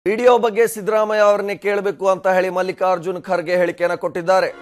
Video ಬಗ್ಗೆ ಸಿದ್ದರಾಮಯ್ಯ ಅವರನ್ನೇ ಕೇಳಬೇಕು ಅಂತ ಹೇಳಿ ಮಲ್ಲಿಕಾರ್ಜುನ್ ಖರ್ಗೆ ಹೇಳಿಕೆಯನ್ನು ಕೊಟ್ಟಿದ್ದಾರೆ.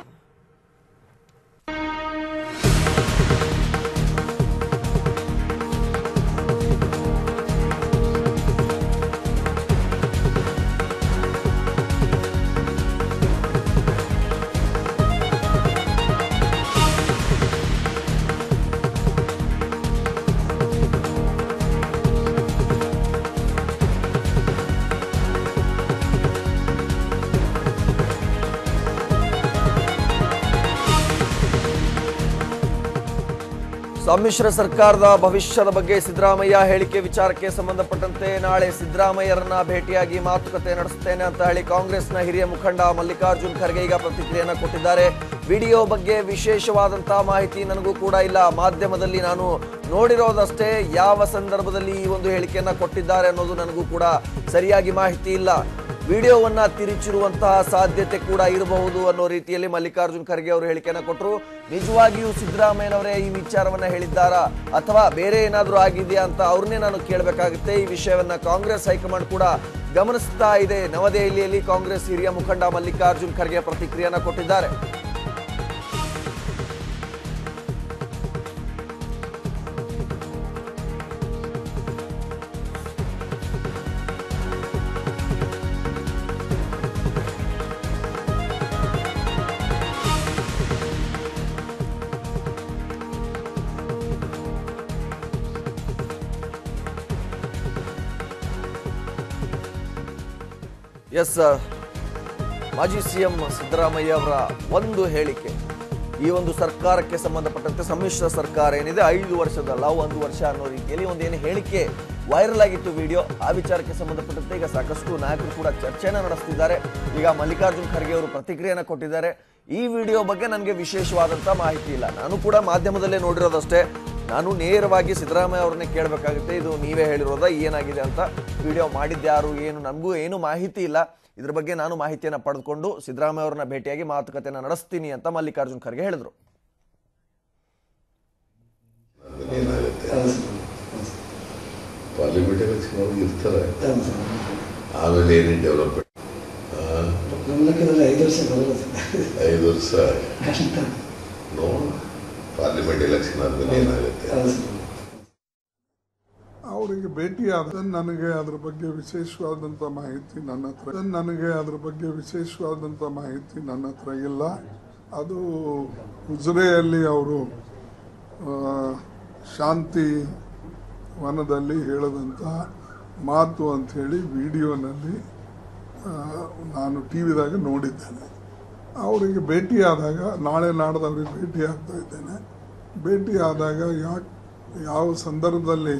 ಸಮ್ಮಿಶ್ರ ಸರ್ಕಾರದ ಭವಿಷ್ಯದ ಬಗ್ಗೆ ಸಿದ್ದರಾಮಯ್ಯ ಹೇಳಿಕೆ ವಿಚಾರಕ್ಕೆ ಸಂಬಂಧಪಟ್ಟಂತೆ ನಾಳೆ ಸಿದ್ದರಾಮಯ್ಯರನ್ನ ಭೇಟಿಯಾಗಿ ಮಾತುಕತೆ ನಡೆಸುತ್ತೇನೆ ಅಂತ ಹೇಳಿ ಕಾಂಗ್ರೆಸ್ನ ಹಿರಿಯ ಮುಖಂಡ ಮಲ್ಲಿಕಾರ್ಜುನ್ ಖರ್ಗೆ ಈಗ ಪ್ರತಿಕ್ರಿಯೆಯನ್ನು ಕೊಟ್ಟಿದ್ದಾರೆ. ವಿಡಿಯೋ ಬಗ್ಗೆ ವಿಶೇಷವಾದಂತಹ ಮಾಹಿತಿ ನನಗೂ ಕೂಡ ಇಲ್ಲ, ಮಾಧ್ಯಮದಲ್ಲಿ ನಾನು ನೋಡಿರೋದಷ್ಟೇ, ಯಾವ ಸಂದರ್ಭದಲ್ಲಿ ಈ ಒಂದು ಹೇಳಿಕೆಯನ್ನ ಕೊಟ್ಟಿದ್ದಾರೆ ಅನ್ನೋದು ನನಗೂ ಕೂಡ ಸರಿಯಾಗಿ ಮಾಹಿತಿ ಇಲ್ಲ. ವಿಡಿಯೋವನ್ನ ತಿರುಚಿರುವಂತಹ ಸಾಧ್ಯತೆ ಕೂಡ ಇರಬಹುದು ಅನ್ನೋ ರೀತಿಯಲ್ಲಿ ಮಲ್ಲಿಕಾರ್ಜುನ್ ಖರ್ಗೆ ಅವರು ಹೇಳಿಕೆಯನ್ನು ಕೊಟ್ಟರು. ನಿಜವಾಗಿಯೂ ಸಿದ್ದರಾಮಯ್ಯನವರೇ ಈ ವಿಚಾರವನ್ನ ಹೇಳಿದ್ದಾರಾ ಅಥವಾ ಬೇರೆ ಏನಾದರೂ ಆಗಿದೆಯಾ ಅಂತ ಅವ್ರನ್ನೇ ನಾನು ಕೇಳಬೇಕಾಗುತ್ತೆ. ಈ ವಿಷಯವನ್ನ ಕಾಂಗ್ರೆಸ್ ಹೈಕಮಾಂಡ್ ಕೂಡ ಗಮನಿಸ್ತಾ ಇದೆ. ನವದೆಹಲಿಯಲ್ಲಿ ಕಾಂಗ್ರೆಸ್ ಹಿರಿಯ ಮುಖಂಡ ಮಲ್ಲಿಕಾರ್ಜುನ್ ಖರ್ಗೆ ಪ್ರತಿಕ್ರಿಯೆಯನ್ನು ಕೊಟ್ಟಿದ್ದಾರೆ. ಎಸ್, ಮಾಜಿ ಸಿಎಂ ಸಿದ್ದರಾಮಯ್ಯ ಅವರ ಒಂದು ಹೇಳಿಕೆ, ಈ ಒಂದು ಸರ್ಕಾರಕ್ಕೆ ಸಂಬಂಧಪಟ್ಟಂತೆ ಸಮ್ಮಿಶ್ರ ಸರ್ಕಾರ ಏನಿದೆ 5 ವರ್ಷದಲ್ಲ 1 ವರ್ಷ ಅನ್ನೋ ರೀತಿಯಲ್ಲಿ ಒಂದೇನು ಹೇಳಿಕೆ ವೈರಲ್ ಆಗಿತ್ತು ವಿಡಿಯೋ, ಆ ವಿಚಾರಕ್ಕೆ ಸಂಬಂಧಪಟ್ಟಂತೆ ಈಗ ಸಾಕಷ್ಟು ನಾಯಕರು ಕೂಡ ಚರ್ಚೆಯನ್ನು ನಡೆಸ್ತಿದ್ದಾರೆ. ಈಗ ಮಲ್ಲಿಕಾರ್ಜುನ್ ಖರ್ಗೆ ಅವರು ಪ್ರತಿಕ್ರಿಯೆಯನ್ನು ಕೊಟ್ಟಿದ್ದಾರೆ. ಈ ವಿಡಿಯೋ ಬಗ್ಗೆ ನನಗೆ ವಿಶೇಷವಾದಂಥ ಮಾಹಿತಿ ಇಲ್ಲ, ನಾನು ಕೂಡ ಮಾಧ್ಯಮದಲ್ಲೇ ನೋಡಿರೋದಷ್ಟೇ, ನಾನು ನೇರವಾಗಿ ಸಿದ್ದರಾಮಯ್ಯ ಅವ್ರನ್ನೇ ಕೇಳಬೇಕಾಗುತ್ತೆ, ಇದು ನೀವೇ ಹೇಳಿರೋದ ಏನಾಗಿದೆ ಅಂತ, ವಿಡಿಯೋ ಮಾಡಿದ್ಯಾರು ಏನು ನನಗೂ ಏನು ಮಾಹಿತಿ ಇಲ್ಲ, ಇದ್ರ ಬಗ್ಗೆ ನಾನು ಮಾಹಿತಿಯನ್ನು ಪಡೆದುಕೊಂಡು ಸಿದ್ದರಾಮಯ್ಯ ಅವ್ರನ್ನ ಭೇಟಿಯಾಗಿ ಮಾತುಕತೆಯನ್ನು ನಡೆಸ್ತೀನಿ ಅಂತ ಮಲ್ಲಿಕಾರ್ಜುನ್ ಖರ್ಗೆ ಹೇಳಿದ್ರು. ಪಾರ್ಲಿಮೆಂಟ್ ಎಲೆಕ್ಷನ್ ಇರ್ತಾರೆ, ಆಮೇಲೆ ಏನೇನು ಡೆವಲಪ್ಮೆಂಟ್ 5 ವರ್ಷ ನೋಡೋಣ, ಪಾರ್ಲಿಮೆಂಟ್ ಎಲೆಕ್ಷನ್ ಆದ್ಮೇಲೆ ಏನಾಗುತ್ತೆ. ಅವರಿಗೆ ಭೇಟಿ ಆದ ನನಗೆ ಅದ್ರ ಬಗ್ಗೆ ವಿಶೇಷವಾದಂಥ ಮಾಹಿತಿ ನನ್ನ ಹತ್ರ ಇಲ್ಲ. ಅದು ಉಜಿರೆಯಲ್ಲಿ ಅವರು ಶಾಂತಿ ವನದಲ್ಲಿ ಹೇಳಿದಂಥ ಮಾತು ಅಂಥೇಳಿ ವಿಡಿಯೋನಲ್ಲಿ ನಾನು ಟಿವಿದಾಗ ನೋಡಿದ್ದೇನೆ. ಅವರಿಗೆ ಭೇಟಿಯಾದಾಗ ನಾಳೆ ನಾಡ್ದವ್ರಿಗೆ ಭೇಟಿ ಆಗ್ತಾ ಇದ್ದೇನೆ. ಭೇಟಿ ಆದಾಗ ಯಾವ ಸಂದರ್ಭದಲ್ಲಿ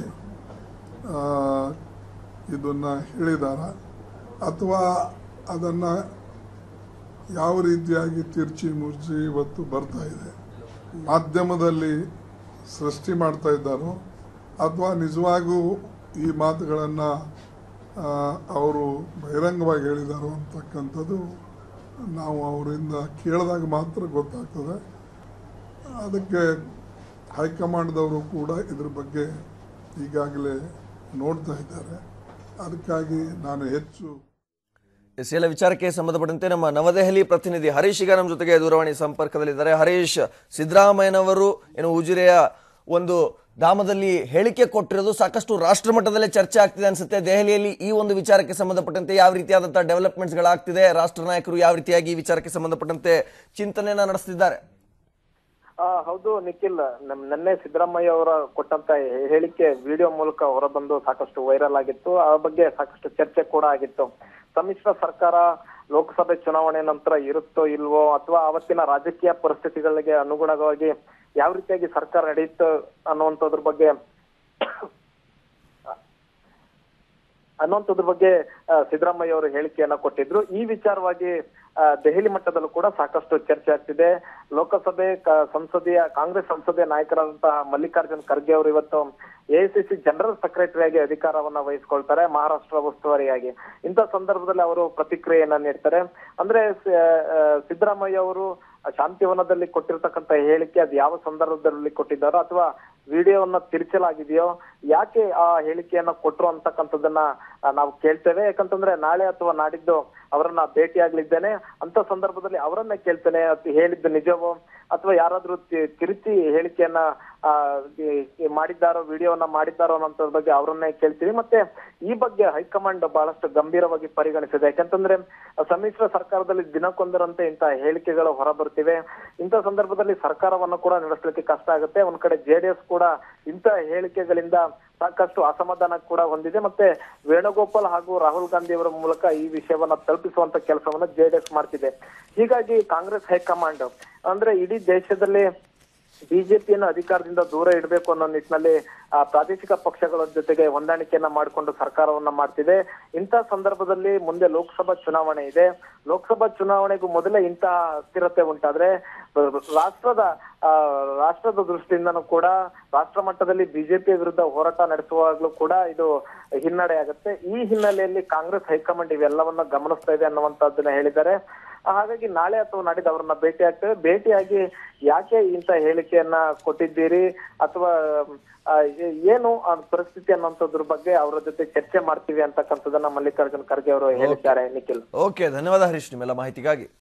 ಇದನ್ನು ಹೇಳಿದಾರ ಅಥವಾ ಅದನ್ನು ಯಾವ ರೀತಿಯಾಗಿ ತಿರ್ಚಿ ಮುರ್ಚಿ ಇವತ್ತು ಬರ್ತಾ ಇದೆ, ಮಾಧ್ಯಮದಲ್ಲಿ ಸೃಷ್ಟಿ ಮಾಡ್ತಾ ಇದ್ದಾರೋ ಅಥವಾ ನಿಜವಾಗೂ ಈ ಮಾತುಗಳನ್ನು ಅವರು ಬಹಿರಂಗವಾಗಿ ಹೇಳಿದಾರೋ ಅಂತಕ್ಕಂಥದ್ದು ನಾವು ಅವರಿಂದ ಕೇಳಿದಾಗ ಮಾತ್ರ ಗೊತ್ತಾಗ್ತದೆ. ಅದಕ್ಕೆ ಹೈಕಮಾಂಡ್ದವರು ಕೂಡ ಇದ್ರ ಬಗ್ಗೆ ಈಗಾಗಲೇ ನೋಡ್ತಾ ಇದ್ದಾರೆ. ಅದಕ್ಕಾಗಿ ನಾನು ಹೆಚ್ಚು ಎಲ್ಲ ವಿಚಾರಕ್ಕೆ ಸಂಬಂಧಪಟ್ಟಂತೆ ನಮ್ಮ ನವದೆಹಲಿ ಪ್ರತಿನಿಧಿ ಹರೀಶ್ ಈಗ ನಮ್ಮ ಜೊತೆಗೆ ದೂರವಾಣಿ ಸಂಪರ್ಕದಲ್ಲಿದ್ದಾರೆ. ಹರೀಶ್, ಸಿದ್ದರಾಮಯ್ಯನವರು ಏನು ಉಜಿರೆಯ ಒಂದು ಧಾಮದಲ್ಲಿ ಹೇಳಿಕೆ ಕೊಟ್ಟಿರೋದು ಸಾಕಷ್ಟು ರಾಷ್ಟ್ರ ಮಟ್ಟದಲ್ಲೇ ಚರ್ಚೆ ಆಗ್ತಿದೆ ಅನ್ಸುತ್ತೆ. ದೆಹಲಿಯಲ್ಲಿ ಈ ಒಂದು ವಿಚಾರಕ್ಕೆ ಸಂಬಂಧಪಟ್ಟಂತೆ ಯಾವ ರೀತಿಯಾದಂತಹ ಡೆವಲಪ್ಮೆಂಟ್ಸ್ಗಳಾಗ್ತಿದೆ, ರಾಷ್ಟ್ರ ನಾಯಕರು ಯಾವ ರೀತಿಯಾಗಿ ಈ ವಿಚಾರಕ್ಕೆ ಸಂಬಂಧಪಟ್ಟಂತೆ ಚಿಂತನೆಯನ್ನ ನಡೆಸ್ತಿದ್ದಾರೆ? ಹೌದು ನಿಖಿಲ್, ನಿನ್ನೆ ಸಿದ್ದರಾಮಯ್ಯ ಅವರ ಕೊಟ್ಟಂತ ಹೇಳಿಕೆ ವಿಡಿಯೋ ಮೂಲಕ ಹೊರಬಂದು ಸಾಕಷ್ಟು ವೈರಲ್ ಆಗಿತ್ತು. ಆ ಬಗ್ಗೆ ಸಾಕಷ್ಟು ಚರ್ಚೆ ಕೂಡ ಆಗಿತ್ತು. ಸಮ್ಮಿಶ್ರ ಸರ್ಕಾರ ಲೋಕಸಭೆ ಚುನಾವಣೆ ನಂತರ ಇರುತ್ತೋ ಇಲ್ವೋ ಅಥವಾ ಅವತ್ತಿನ ರಾಜಕೀಯ ಪರಿಸ್ಥಿತಿಗಳಿಗೆ ಅನುಗುಣವಾಗಿ ಯಾವ ರೀತಿಯಾಗಿ ಸರ್ಕಾರ ನಡೆಯುತ್ತೋ ಅನ್ನುವಂಥದ್ರ ಬಗ್ಗೆ ಸಿದ್ದರಾಮಯ್ಯ ಅವರು ಹೇಳಿಕೆಯನ್ನ ಕೊಟ್ಟಿದ್ರು. ಈ ವಿಚಾರವಾಗಿ ದೆಹಲಿ ಮಟ್ಟದಲ್ಲೂ ಕೂಡ ಸಾಕಷ್ಟು ಚರ್ಚೆ ಆಗ್ತಿದೆ. ಲೋಕಸಭೆ ಕಾಂಗ್ರೆಸ್ ಸಂಸದೀಯ ನಾಯಕರಾದಂತಹ ಮಲ್ಲಿಕಾರ್ಜುನ್ ಖರ್ಗೆ ಅವರು ಇವತ್ತು ಎಐಸಿಸಿ ಜನರಲ್ ಸೆಕ್ರೆಟರಿಯಾಗಿ ಅಧಿಕಾರವನ್ನ ವಹಿಸಿಕೊಳ್ತಾರೆ, ಮಹಾರಾಷ್ಟ್ರ ಉಸ್ತುವಾರಿಯಾಗಿ. ಇಂಥ ಸಂದರ್ಭದಲ್ಲಿ ಅವರು ಪ್ರತಿಕ್ರಿಯೆಯನ್ನ ನೀಡ್ತಾರೆ. ಅಂದ್ರೆ ಸಿದ್ದರಾಮಯ್ಯ ಅವರು ಶಾಂತಿವನದಲ್ಲಿ ಕೊಟ್ಟಿರ್ತಕ್ಕಂಥ ಹೇಳಿಕೆ ಅದು ಯಾವ ಸಂದರ್ಭದಲ್ಲಿ ಕೊಟ್ಟಿದ್ದಾರೋ ಅಥವಾ ವಿಡಿಯೋವನ್ನ ತಿರುಚಲಾಗಿದೆಯೋ, ಯಾಕೆ ಆ ಹೇಳಿಕೆಯನ್ನ ಕೊಟ್ರು ಅಂತಕ್ಕಂಥದ್ದನ್ನ ನಾವು ಕೇಳ್ತೇವೆ. ಯಾಕಂತಂದ್ರೆ ನಾಳೆ ಅಥವಾ ನಾಡಿದ್ದು ಅವರನ್ನ ಭೇಟಿಯಾಗ್ಲಿದ್ದೇನೆ ಅಂತ ಸಂದರ್ಭದಲ್ಲಿ ಅವರನ್ನೇ ಕೇಳ್ತೇನೆ, ಹೇಳಿದ್ದು ನಿಜವೋ ಅಥವಾ ಯಾರಾದ್ರೂ ತಿರುಚಿ ಹೇಳಿಕೆಯನ್ನ ಮಾಡಿದ್ದಾರೋ, ವಿಡಿಯೋವನ್ನ ಮಾಡಿದ್ದಾರೋ ಅನ್ನೋದ್ರ ಬಗ್ಗೆ ಅವರನ್ನೇ ಕೇಳ್ತೀವಿ. ಮತ್ತೆ ಈ ಬಗ್ಗೆ ಹೈಕಮಾಂಡ್ ಬಹಳಷ್ಟು ಗಂಭೀರವಾಗಿ ಪರಿಗಣಿಸಿದೆ. ಯಾಕಂತಂದ್ರೆ ಸಮ್ಮಿಶ್ರ ಸರ್ಕಾರದಲ್ಲಿ ದಿನಕ್ಕೊಂದರಂತೆ ಇಂತಹ ಹೇಳಿಕೆಗಳು ಹೊರಬರ್ತಿವೆ. ಇಂಥ ಸಂದರ್ಭದಲ್ಲಿ ಸರ್ಕಾರವನ್ನು ಕೂಡ ನಡೆಸಲಿಕ್ಕೆ ಕಷ್ಟ ಆಗುತ್ತೆ. ಒಂದ್ ಕಡೆ ಜೆಡಿಎಸ್ ಕೂಡ ಇಂತಹ ಹೇಳಿಕೆಗಳಿಂದ ಸಾಕಷ್ಟು ಅಸಮಾಧಾನ ಕೂಡ ಹೊಂದಿದೆ. ಮತ್ತೆ ವೇಣುಗೋಪಾಲ್ ಹಾಗೂ ರಾಹುಲ್ ಗಾಂಧಿ ಅವರ ಮೂಲಕ ಈ ವಿಷಯವನ್ನ ತಲುಪಿಸುವಂತ ಕೆಲಸವನ್ನ ಜೆಡಿಎಸ್ ಮಾಡ್ತಿದೆ. ಹೀಗಾಗಿ ಕಾಂಗ್ರೆಸ್ ಹೈಕಮಾಂಡ್ ಅಂದ್ರೆ ಇಡೀ ದೇಶದಲ್ಲಿ ಬಿಜೆಪಿಯನ್ನು ಅಧಿಕಾರದಿಂದ ದೂರ ಇಡಬೇಕು ಅನ್ನೋ ನಿಟ್ಟಿನಲ್ಲಿ ಪ್ರಾದೇಶಿಕ ಪಕ್ಷಗಳ ಜೊತೆಗೆ ಹೊಂದಾಣಿಕೆಯನ್ನ ಮಾಡಿಕೊಂಡು ಸರ್ಕಾರವನ್ನ ಮಾಡ್ತಿದೆ. ಇಂಥ ಸಂದರ್ಭದಲ್ಲಿ ಮುಂದೆ ಲೋಕಸಭಾ ಚುನಾವಣೆ ಇದೆ. ಲೋಕಸಭಾ ಚುನಾವಣೆಗೂ ಮೊದಲೇ ಇಂತಹ ಅಸ್ಥಿರತೆ ಉಂಟಾದ್ರೆ ರಾಷ್ಟ್ರದ ದೃಷ್ಟಿಯಿಂದನೂ ಕೂಡ ರಾಷ್ಟ್ರ ಮಟ್ಟದಲ್ಲಿ ಬಿಜೆಪಿ ವಿರುದ್ಧ ಹೋರಾಟ ನಡೆಸುವಾಗ್ಲೂ ಕೂಡ ಇದು ಹಿನ್ನಡೆ ಆಗುತ್ತೆ. ಈ ಹಿನ್ನೆಲೆಯಲ್ಲಿ ಕಾಂಗ್ರೆಸ್ ಹೈಕಮಾಂಡ್ ಇವೆಲ್ಲವನ್ನ ಗಮನಿಸ್ತಾ ಇದೆ ಅನ್ನುವಂತದ್ದನ್ನ ಹೇಳಿದ್ದಾರೆ. ಹಾಗಾಗಿ ನಾಳೆ ಅಥವಾ ನಾಡಿದ್ದು ಅವರನ್ನ ಭೇಟಿ ಆಗ್ತೇವೆ. ಭೇಟಿಯಾಗಿ ಯಾಕೆ ಇಂತ ಹೇಳಿಕೆಯನ್ನ ಕೊಟ್ಟಿದ್ದೀರಿ ಅಥವಾ ಏನು ಪರಿಸ್ಥಿತಿ ಅನ್ನೋದ್ರ ಬಗ್ಗೆ ಅವರ ಜೊತೆ ಚರ್ಚೆ ಮಾಡ್ತೀವಿ ಅಂತಕ್ಕಂಥದ್ದನ್ನ ಮಲ್ಲಿಕಾರ್ಜುನ್ ಖರ್ಗೆ ಅವರು ಹೇಳಿದ್ದಾರೆ. ನಿಖಿಲ್, ಓಕೆ, ಧನ್ಯವಾದ ಹರೀಶ್ ನಿಮ್ಮೆಲ್ಲ ಮಾಹಿತಿಗಾಗಿ.